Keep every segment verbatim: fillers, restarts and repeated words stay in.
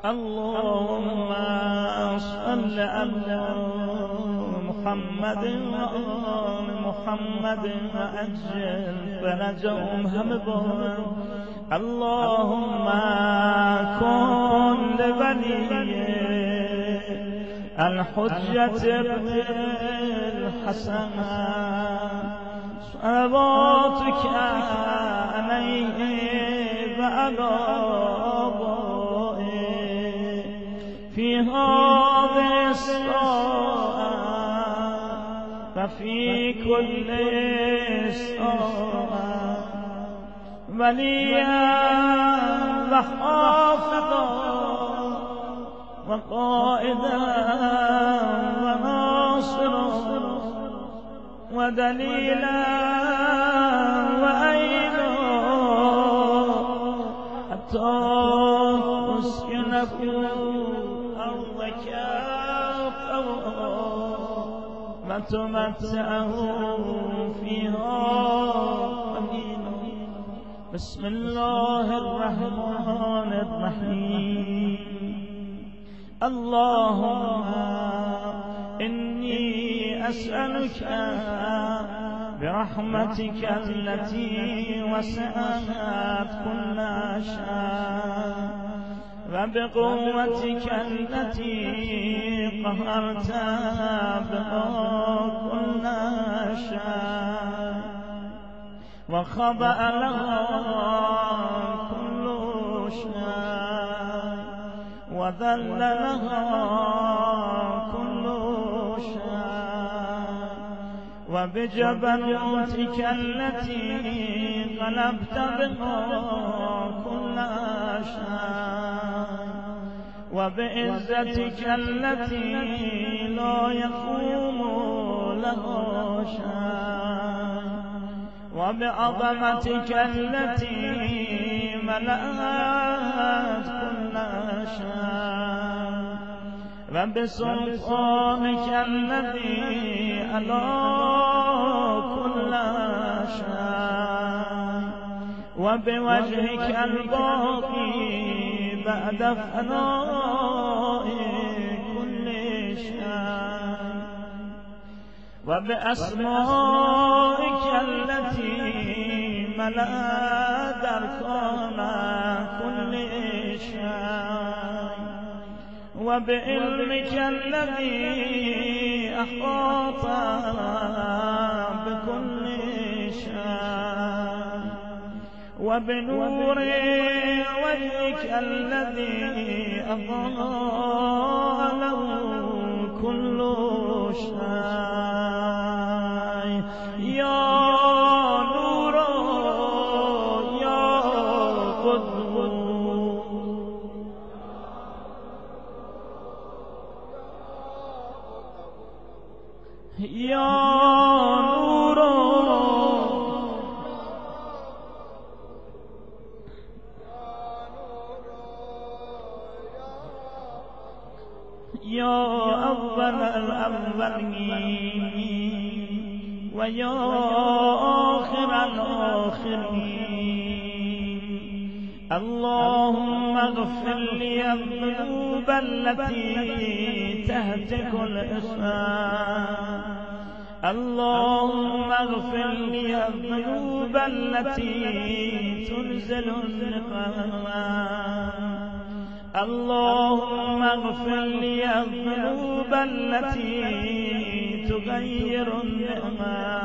اللهم صل على محمد وآل محمد وعجل فرجهم هم بار. اللهم كن لولي الحجة ابن الحسن صلواتك عليه وعلى آبائه في هذه الساعة وفي كل ساعة وليا وحافظا وقائدا وناصرا ودليلا وأيدا حتى أسكنه أرضك وتمتعه فيها قليلا. بسم الله الرحمن الرحيم. اللهم إني أسألك برحمتك التي وسعت كل شيء وبقوتك التي قهرت بها كل شيء وخضع لها كل شيء وذل لها كل شيء وبجبروتك التي غلبت بها كل شيء وبعزتك التي لا يقوم لها شيء وبعظمتك التي ملأت كل شيء وبسلطانك الذي على كل شيء وبوجهك الباقي بعد فناء كل شيء وبأسمائك التي ملأت أركان كل شيء وبعلمك الذي أحاط بكل شيء وبنور وجهك الذي أضاء له كل شيء. يا نور يا قدوس يا نور يا أول الأولين ويا آخر الآخرين. اللهم اغفر لي الذنوب التي تهتك الإسلام. اللهم اغفر لي الذنوب التي تنزل النقمة. اللهم اغفر لي الذنوب التي تغير النعمة.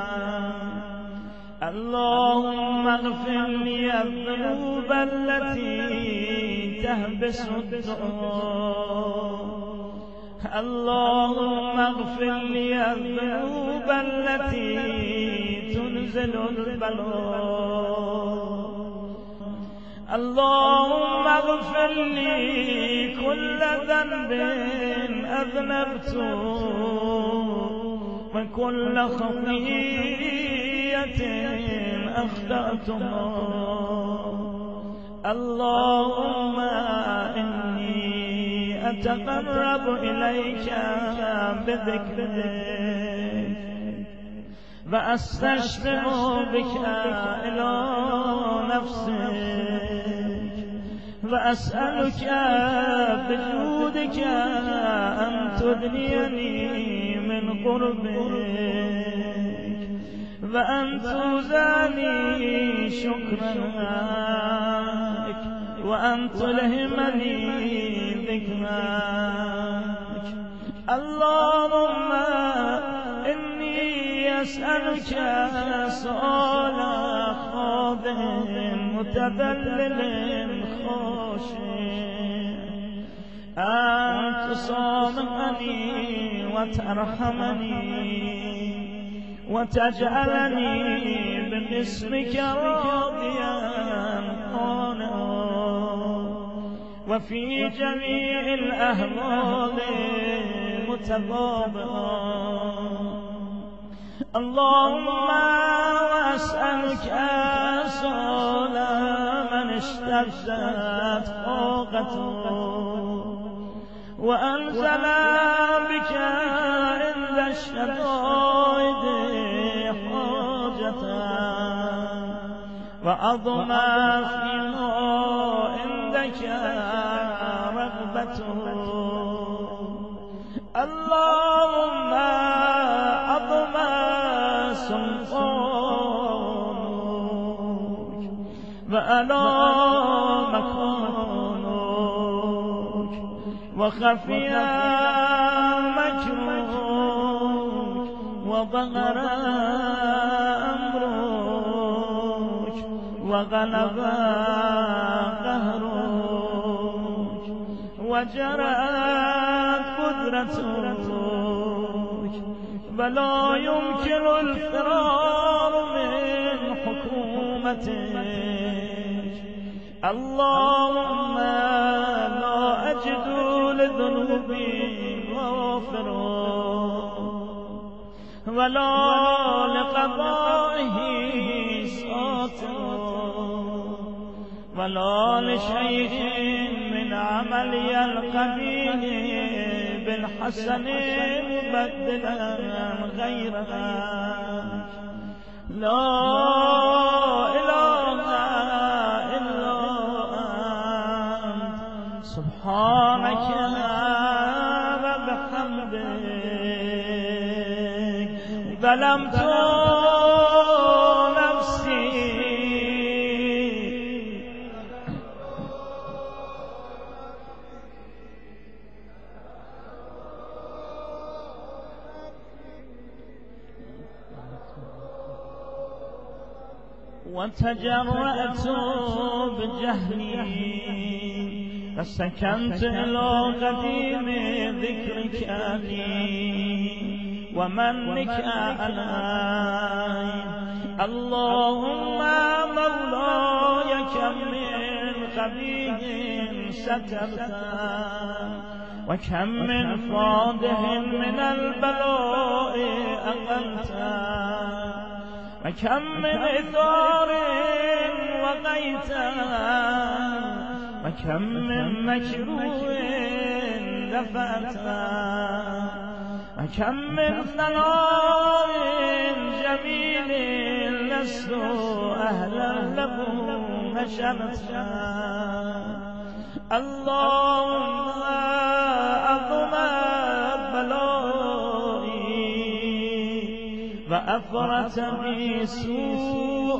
اللهم اغفر لي الذنوب التي تهبس الدعاء. اللهم اغفر لي الذنوب التي تنزل البلاء. اللهم اغفر لي كل ذنب أذنبته وكل خطيئة أخطأتها. اللهم إني أتقرب إليك بذكرك وأستشفع بك إلى نفسك وأسألك بجودك أن تدنيني من قربك وأن توزعني شكرك وأن تلهمني ذكرك. اللهم إني أسألك سؤال خاضع متذلل خاشع أن تصامحني وترحمني وتجعلني باسمك راضيا قانعا وفي جميع الأهوال متضابعا. اللهم وأسألك سؤال من اشتدت طاقته وأنزل بك عند الشدائد حاجته وعظم فيما عندك رغبته. اللهم عظم سلطانك وعلى مكانك وخفي مكرك وظهر أمرك وغلب قهرك وجرت قدرتك ولا يمكن الفرار من حكومتك. اللهم لا أجد لذنوبي غافرا ولا لقضائه ساترا ولا لشيء من عملي القبيح بالحسن مبدلا غيرها. لا إله إلا أنت سبحانك وبحمدك ظلمت نفسي وتجرأت بجهلي فسكنت إلى قديم ذكرك لي ومنك علي. اللهم مولاي كم من قبيح سترت وكم من فاضح من البلاء أقلت وكم من إثار وقيت وكم من مكروه دفعت وكم من ثناء جميل لست أهلا له نشرت. اللهم أعظم بلائي وأفرت بي سوء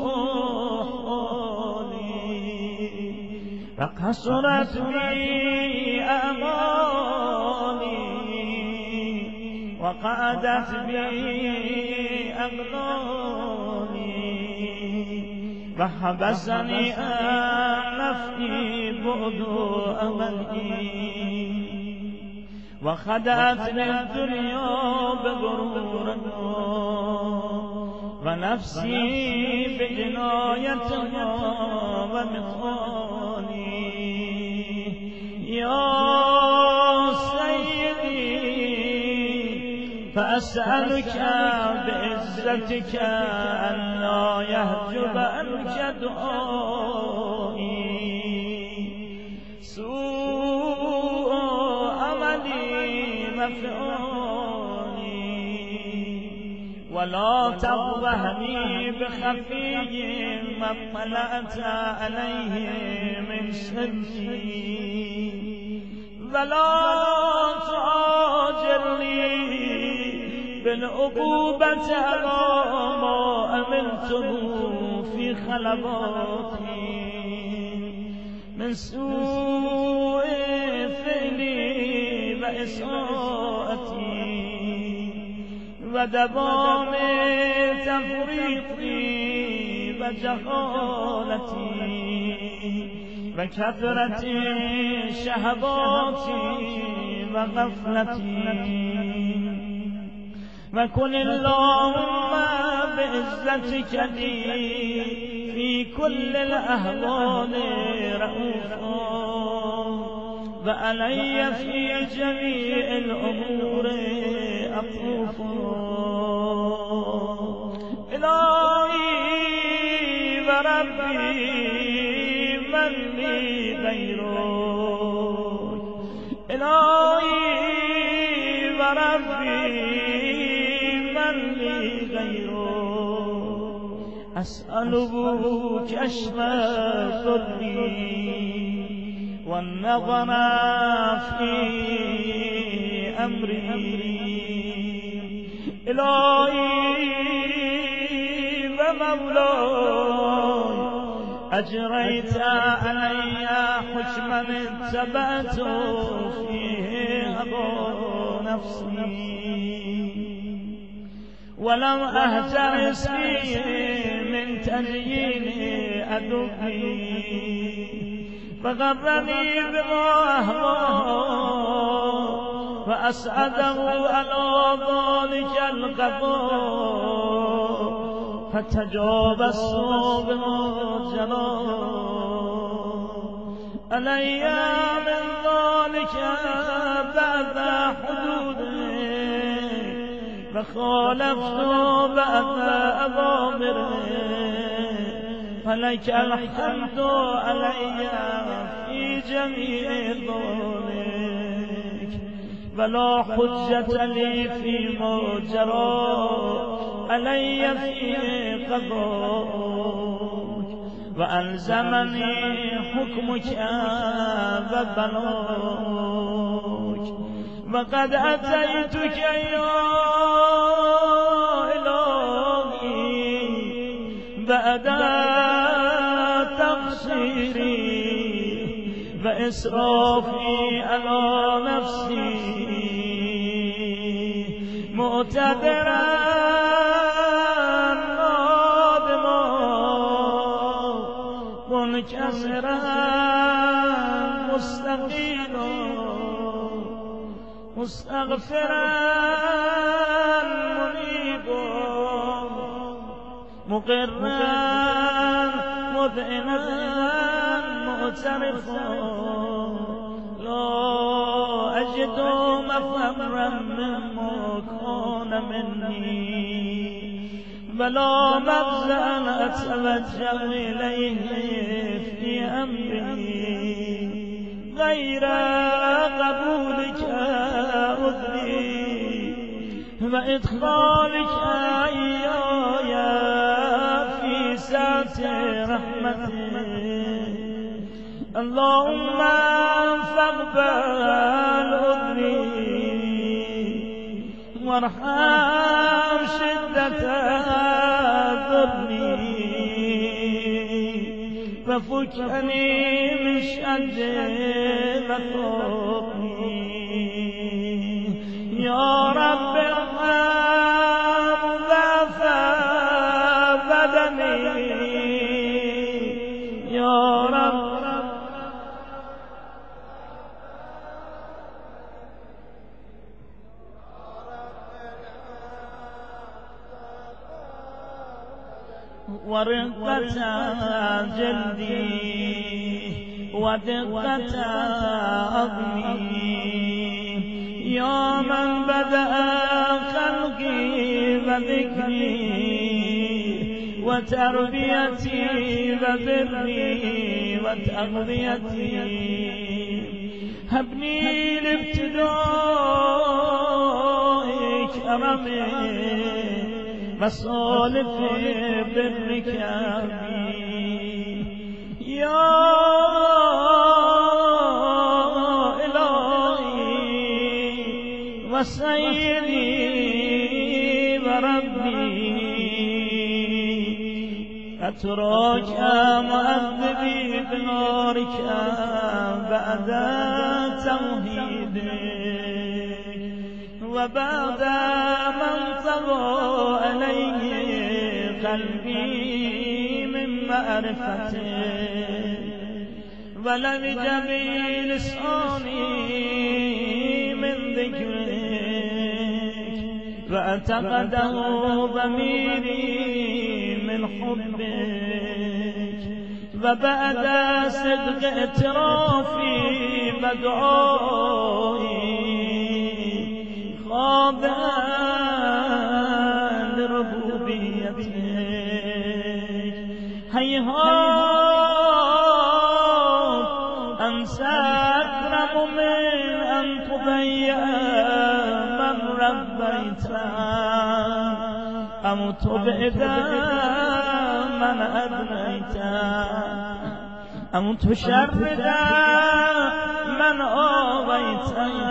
حالي وقصرت بي أمالي وقعدت بي أغلالي وحبسني عن نفعي بعد أملي وخدعتني الدنيا بغرورها ونفسي بجنايتها ومثالي. يا سيدي فأسألك بعزتك أن لا يحجب عنك دعائي سوء عملي مفعولي ولا تغوهني بخفي ما اطلعت عليه من سري ولا تعاجلني بالعقوبة على ما عملته في خلواتي من سوء فعلي وإساءتي ودوام تفريطي وجهالتي وكثرة شهواتي وغفلتي وكن اللهم بعزتك لي في كل الأهوال رؤوفا وعلي في جميع الأمور أطوفا إلهي وربي من لي غيرك إلهي وربي من لي غيرك أسأله كشف ضري والنظر في أمري إلهي ومولاي أجريت علي حكما اتبعت فيه هوى نفسي ولم أهترس فيه من تزيين أدبي فغرني بما أهواه وأسعده على ذلك القضاء فتجاوزت بما جرى علي من ذلك بعد حدوده فخالفت بعد أوامره فلك الحمد علي في جميع ذلك ولا حجة لي فيما جرى علي في قضاءك وألزمني حكمك وبلاك وقد أتيتك يا إلهي بعد تقصيري وإسرافي على نفسي معتذرا نادما منكسرا مستقيلا مستغفرا منيبا مقرا مذعنا معترفا لا أجد مفرا مما كان مني ولا مغزى أتوجه إليه في أمري غير قبولك أذني وإدخالك إياي في سعة رحمتك اللهم فاقبل أذني وارحم شدة ضري وفكني من شد مطلبي يا رب ارحم ضعف بدني يا رب ورقة جلدي ودقة عظمي يا من بدأ خلقي وذكري وتربيتي وبري وتغذيتي هبني لابتداء كرمي و سالف برك یا الهی و سیدی و ربی اتراک معذبی بنارک بعد توحیدک و بعد من طغى علیه قلبی من معرفتک ولم جبی لسانی من ذکرک و اعتقده ضمیری من حبک و بعد صدق اعترافی و دعایی خاضعا لربوبیتک هیهات انت اکرم من ان تضیع من ربیت ام تبعد من ادنیت ام تشرد من آویت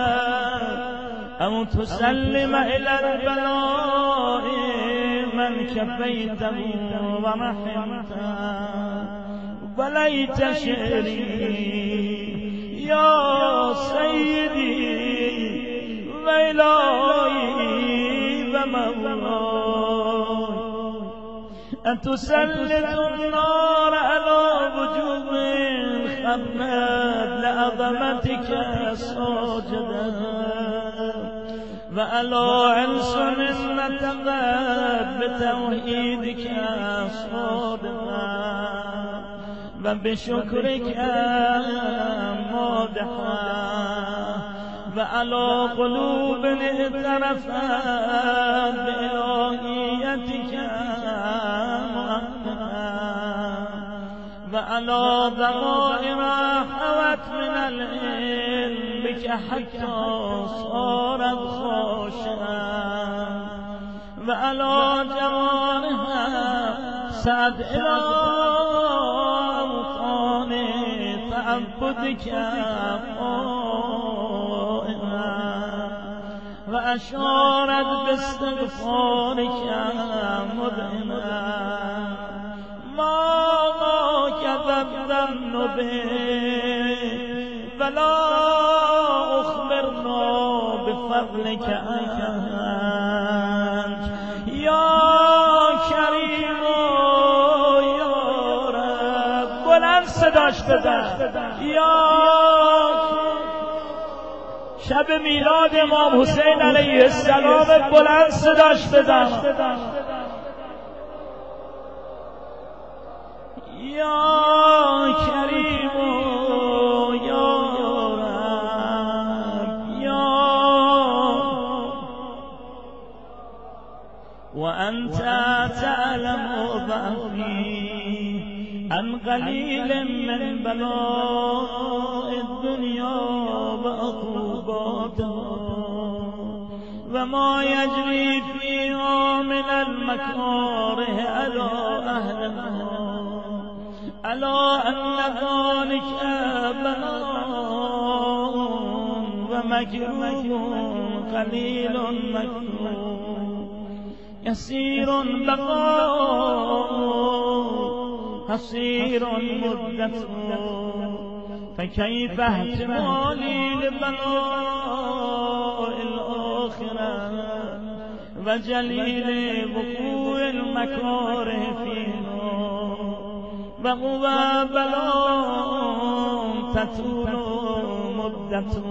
ام تسلم الى البلاء من كفيته ورحمت وليت شعري يا سيدي وإلهي ومولاي أتسلط النار على وجوه خرت لعظمتك ساجدا وعلى علسن نطقت بتوحيدك صادقا وبشكرك مادحا وعلى قلوب اعترفت بإلهيتك وعلى ضمائر حوت من العلم بك حتى صارت خاشعا وعلى جوارها سعد إلى أوطان تعبدك قائما وأشارت باستغفارك مذعنا ما كذبت النبي فلا أخبرنا بفضلك أنت يا كريم يا رب بلند صداش بزن یا شب میلاد امام حسین علیه السلام بلند صداش بزن یا کریم یا رب یا وأنت تعلم ضعفي عن قليل من بلاء الدنيا وعقوباتها وما يجري فيها من المكاره على أهلها ألا أن ذلك بلاء ومكروه قليل مكروه يسير بقاء قصير مدته فكيف احتمالي لبلاء الآخرة وجليل وقوع المكاره فيها وهو بلاء تطول مدته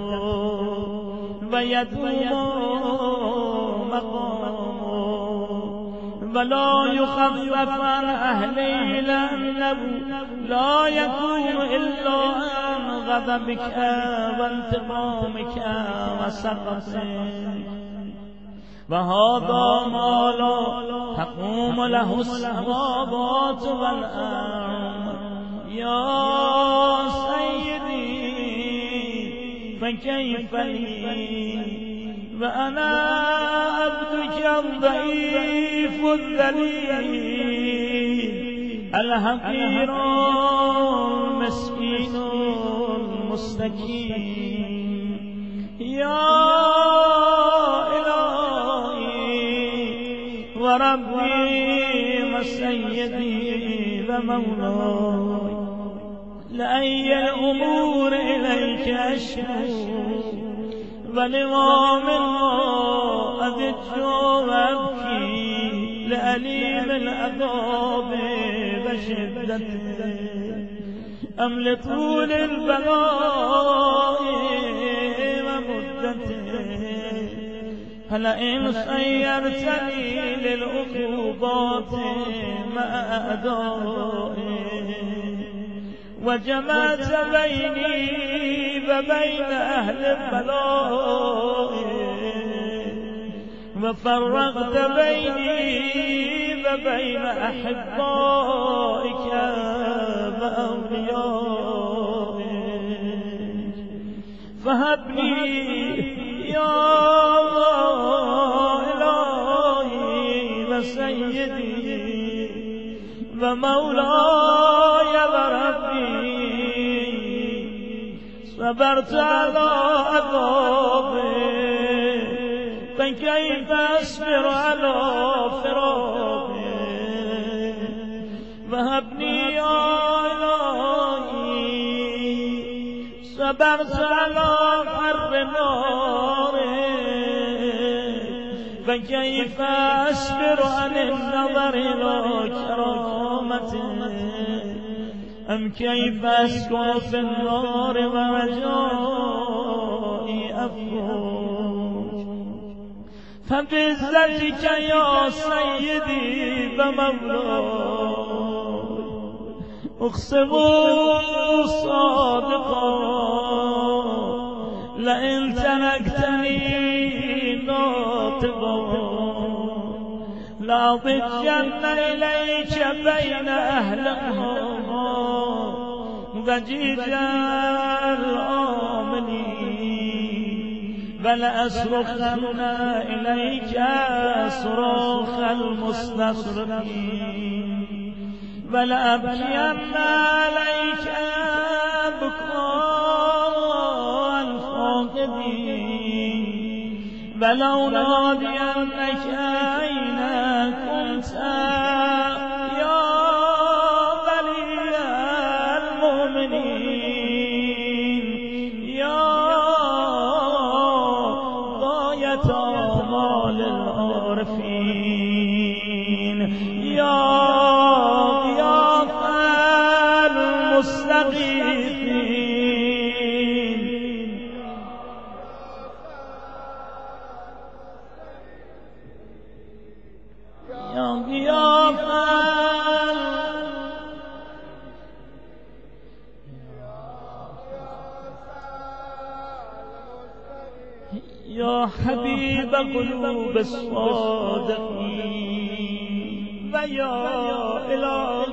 ويدوم مقامه ولا يخفف عن أهله لأنه لا يكون إلا عن غضبك وانتقامك وسخطك وهذا ما لا تقوم له السماوات والأرض يا سيدي فكيف لي وأنا عبدك الضعيف ضعيف الذليل الحقير المسكين المستكين يا إلهي وربي وسيدي ومولاي لأي الأمور إليك أشكو ولوام أذج وأبكي لأليم العذاب وشدته أم لطول البلاء ومدته فلئن خيرتني للعقوبات مع أعدائي وجمعت بيني وبين أهل البلاء وفرقت بيني وبين أحبائك وأوليائك فهب لي يا إلهي وسيدي ومولاي وربي صبرت على عذابي فكيف أصبر على فراقي وهبني يا إلهي صبرت على حر ناري فكيف أصبر عن النظر إلى كرامته أم كيف أسكن في النار ورجائي أفوز فبعزتك يا سيدي ومولاي أقسم صادقا لئن تركتني ناطقا لأضجن إليك بين أهلها وجيج الآمنين ولأصرخن إليك صراخ المستصرخين ولأبكين عليك بكاء الفاقدين ولو نادينك أين كنت يا ولي المؤمنين يا غاية آمال العارفين يا غياث المستغيثين يا غياث يا حبيب قلوب الصادقين ويا إله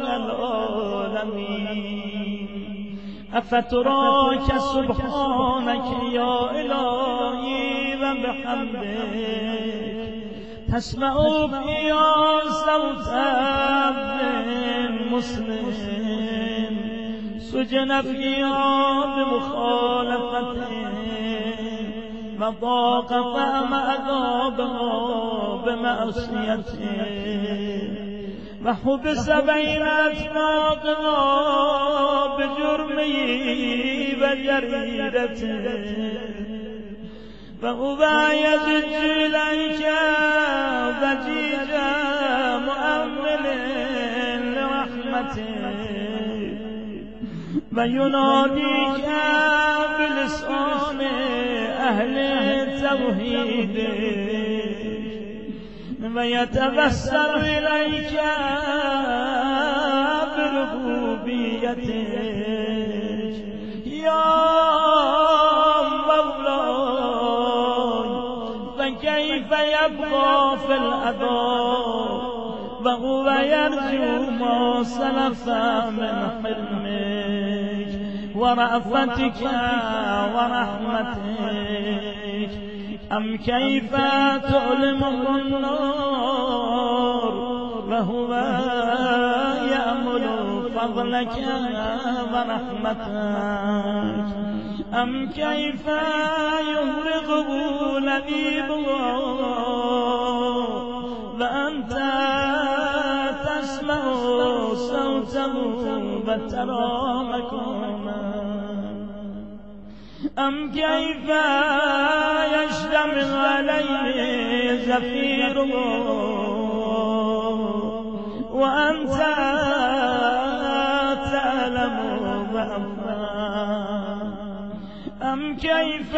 العالمين أفتراك سبحانك يا إلهي وبحمدك تسمع فيها صوت ابن مسلم سجن فيها بمخالفته وضاق فهم عذابها بمعصيته وحبس بين أطباقها بجرمه وجريدته فهو يزج إليك ضجيج مؤمل لرحمته ويناديك بلسان أهل التوحيد ويتبسر إليك بربوبيتك يا مولاي فكيف يبقى في العذاب وهو يرجو ما سلف من حلمك ورأفتك ورحمتك أم كيف تعلمه النار وهو يأمل فضلك ورحمتك أم كيف يهرقه لبيبه وأنت تسمع صوته وترى مكانه أم كيف يجتمع عليه زفيره وأنت تعلم ضعفه أم كيف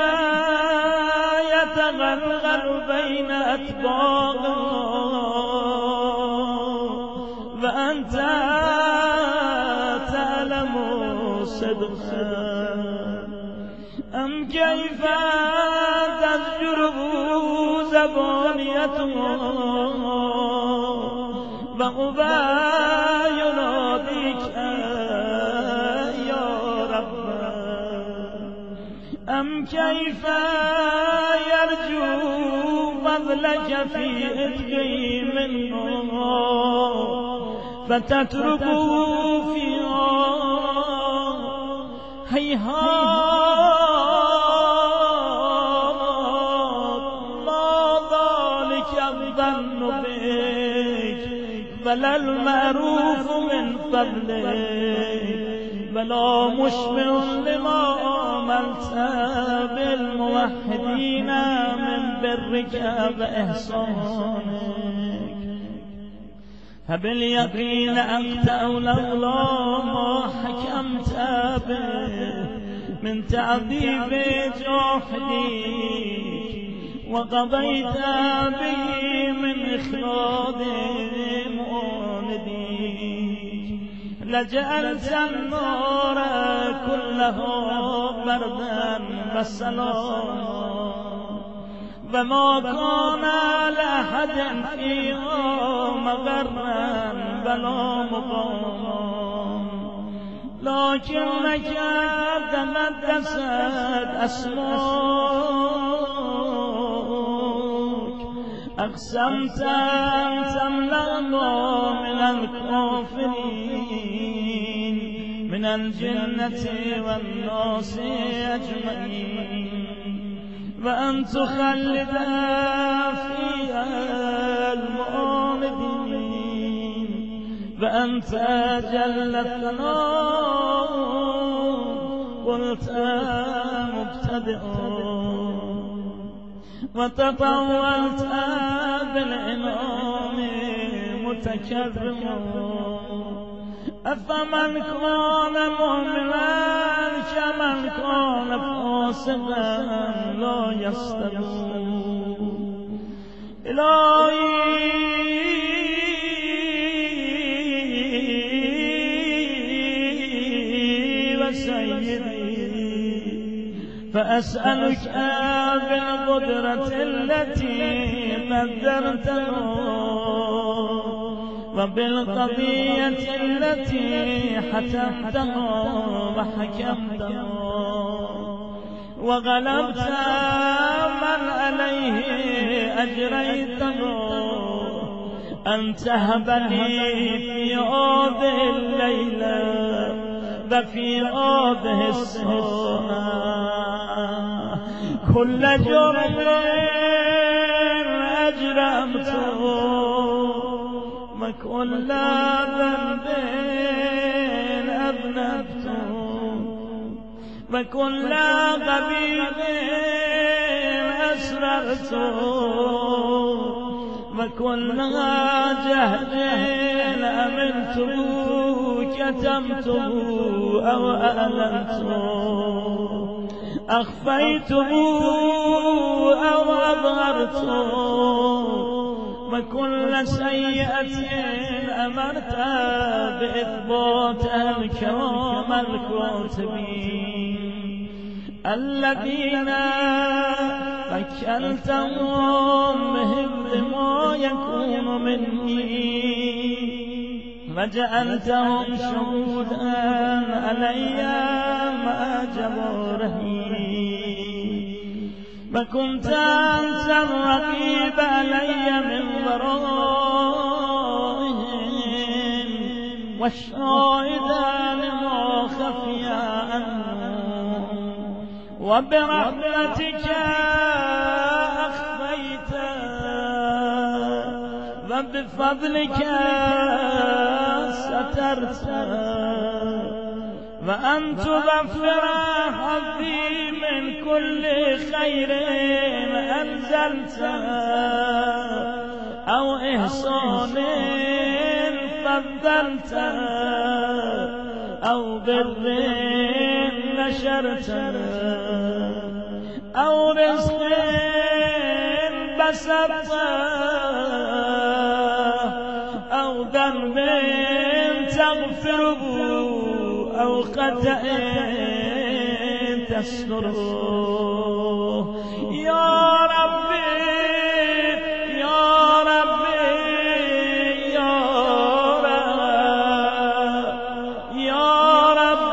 يتغلغل بين أطباقه وأنت تعلم صدقه أم كيف تزجره زبانيته وهو يناديك يا رب أم كيف يرجو فضلك في إتقي منه فتتركه فيها هيهات ما ذلك الظن بك ولا المعروف من فضلك ولا مشبع لما عملت بالموحدين من برك وإحسانك فباليقين أنت لولا ما حكمت به من تعذيب جحدك وقضيت به من إخراج مؤندك لجعلت النار كله بردا وسلاما وما كان لأحد فيها مغرا ولا مقاما لكنك تمدست أسماك أقسمت أن تملأ من الكافرين من الجنة والناس أجمعين وأن تخلد فيها المؤمنين وأنت جل ثناؤه قلت مبتدئ وتطولت بالإنعام متكرم أفمن كان مؤمنا كمن كان فاسقا لا يستوون إلهي وسيدي فأسألك بالقدرة التي قدرت له وبالقضية التي حتمتها وحكمتها وغلبت من عليه أجريته أن تهبني في هذه الليلة وفي هذه الساعة كل جرم أجرمته وكل ذنب أذنبته وكل غبيب أسررته وكل جهل أمنته كتمته أو أعلنته أخفيته أو أظهرته وكل سيئة أمرت بإثبات الكرام الكاتبين الذين وكلتهم بحفظ ما يكون مني وجعلتهم شهودا علي مع جبره وكنت أنت الرقيب علي من ورائهم والشاهدا لما خفي عنه وبرحمتك أخفيته وبفضلك سترته وأن تغفر حظي من كل خير أنزلته أو إحسان فضلته أو بر نشرته أو رزق بسطته أو ذنب تغفره أو خطأ تستره يا ربي يا ربي يا رب يا رب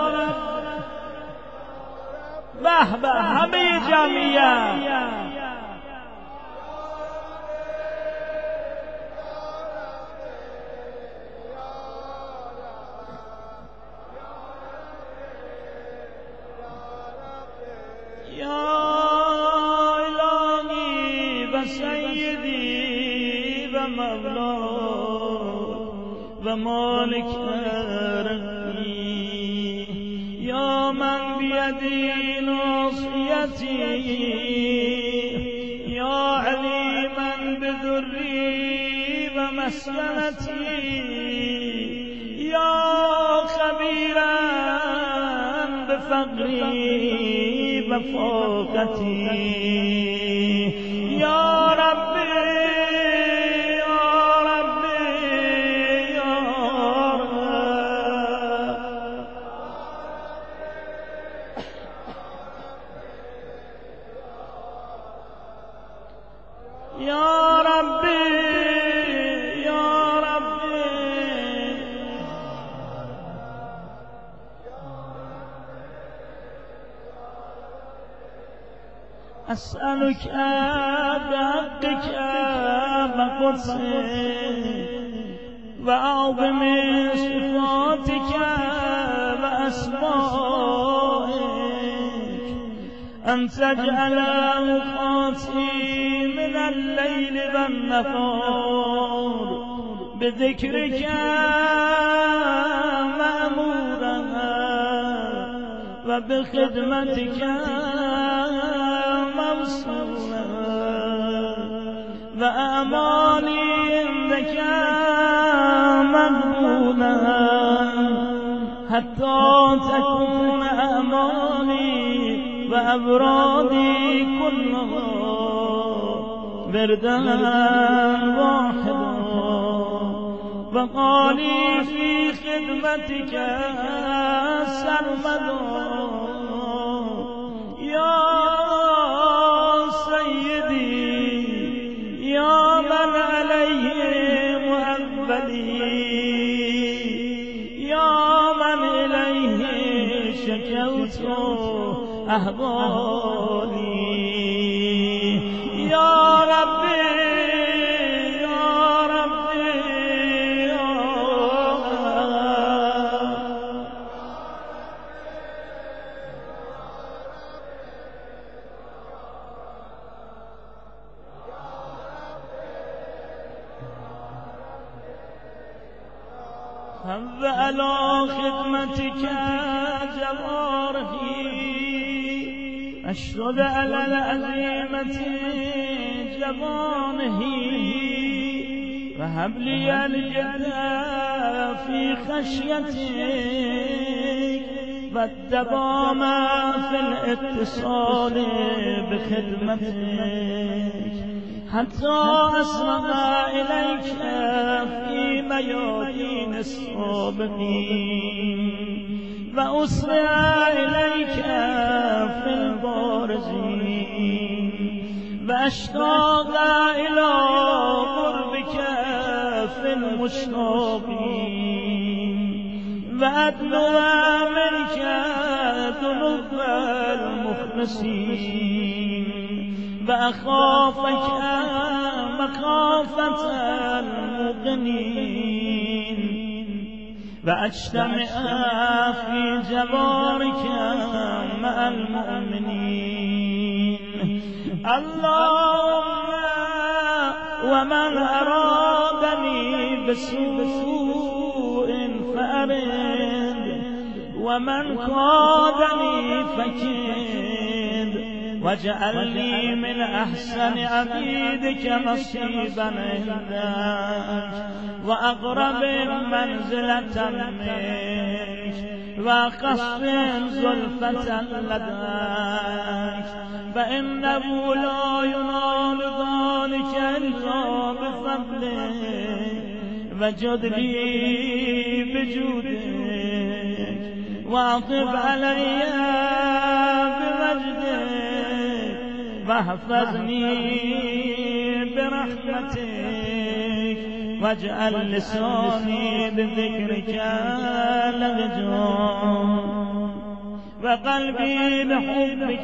به به همه جمعیت مالك ربي يا من بيدي ناصيتي يا عليما بذري ومسكنتي يا خبيرا بفقري وفاقتي يا ربي أسألك بحقك وقدسك وأعظم صفاتك وأسمائك أن تجعل أوقاتي من الليل والنهار بذكرك مأمورا وبخدمتك وأماني عندك مغبونا حتى تكون أماني وأبرادي كلها بردا واحدا وقالي في خدمتك سرمدا يا يا من عليه مؤبدي يا من إليه شكوت أهوالي يا ربي يا ربي يا هب على خدمتك جوارحي أشهد على العزيمة جوانحي وهب لي الجد في خشيتك والدوام في الاتصال بخدمتك حتى أسرع إليك في ميادين السابقين وأسرع إليك في البارزين وأشتاق إلى قربك في المشتاقين وأدنو منك ذنوب المخلصين وأخافك مخافة المغنين وأجتمع في جوارك مع المؤمنين. اللهم ومن أرادني بسوء فأرد، ومن قادني فكيد، واجعلني من أحسن عبيدك نصيبا عندك وأقرب منزلة منك وأقص زلفة لديك، فإنه لا ينال ذلك إلا بفضلك، وجد لي بجودك، وأطب علي بمجدك، واحفظني برحمتك، واجعل لساني بذكرك لغجون، وقلبي بحبك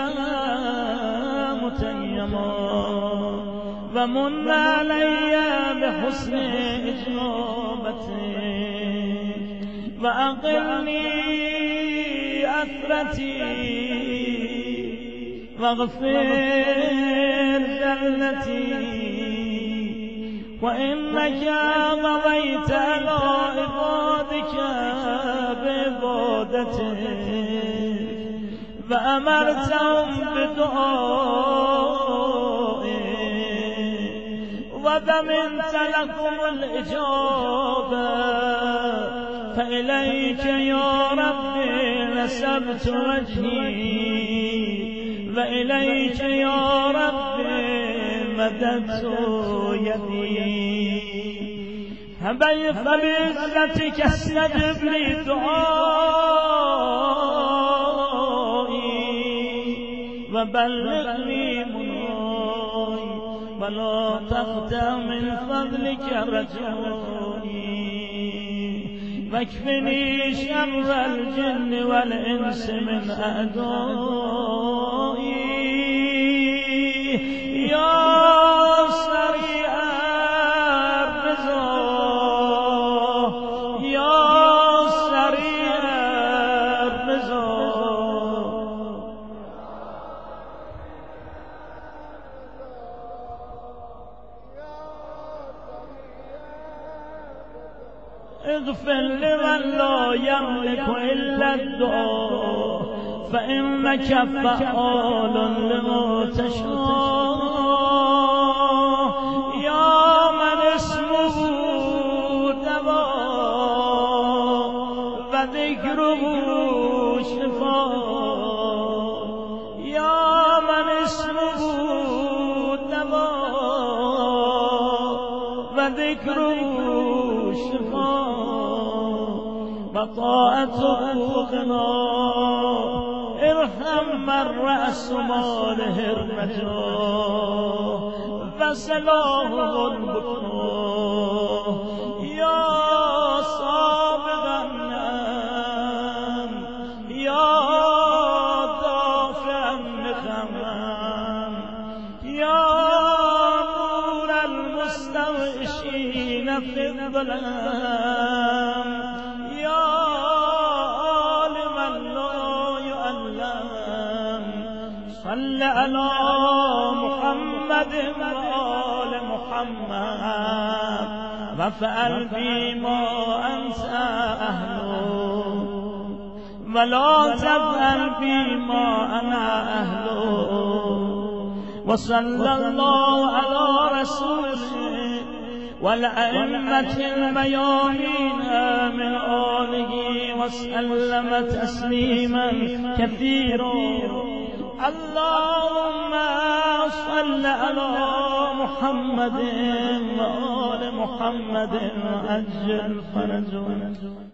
متيما، ومن علي بحسن إجابتك، وأقلني أثرتي، واغفر جلتي، وإنك قضيت على عبادك بعبادتك، فأمرتهم بدعائك، وضمنت لكم الإجابة، فإليك يا ربي نسبت وجهي، وإليك يا ربي مددت يدي، فبعزتك استجب لي دعائي، وبلغني مناي، ولا تقطع من فضلك رجائي، واكفني شر الجن والإنس من أعدائي، يا سريع الرضا، يا سريع الرضا. اغفر لمن لا يملك إلا الدعاء، فإنك فعال لما تشاء، يا من اسمه دواء وذكره شفاء، يا من اسمه دواء وذكره شفاء، وطاعته غنى، ارحم من رأس ماله الرجاء، فسلامه البكاء، يا سابق النعم، يا دافع النقم، يا نور المستوحشين في الظلام، يا عالما لا يعلم، صل على محمد وآل محمد، وافعل بما أنت أهله، ولا تفعل بما أنا أهله، وصلى الله على رسوله والأئمة الميامين من آله وسلم تسليما كثيرا. اللهم صل على محمد وآل محمد وأجل فرجه.